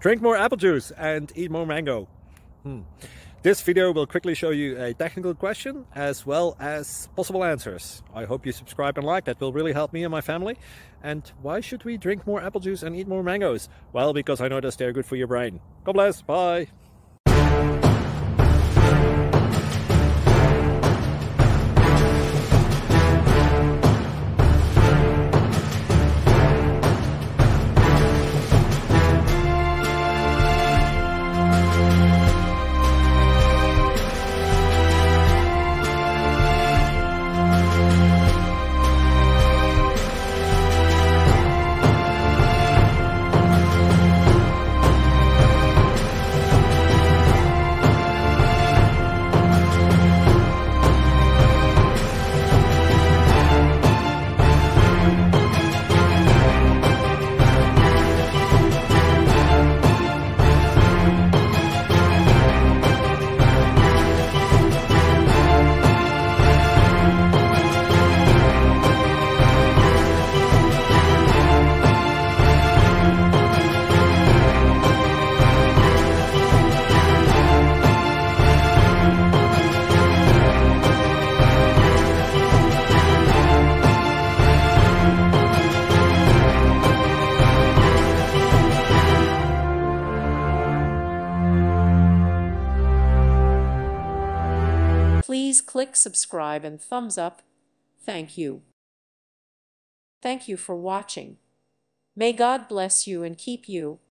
Drink more apple juice and eat more mango. This video will quickly show you a technical question as well as possible answers. I hope you subscribe and like, that will really help me and my family. And why should we drink more apple juice and eat more mangoes? Well, because I noticed they're good for your brain. God bless, bye. Please click subscribe and thumbs up. Thank you. Thank you for watching. May God bless you and keep you.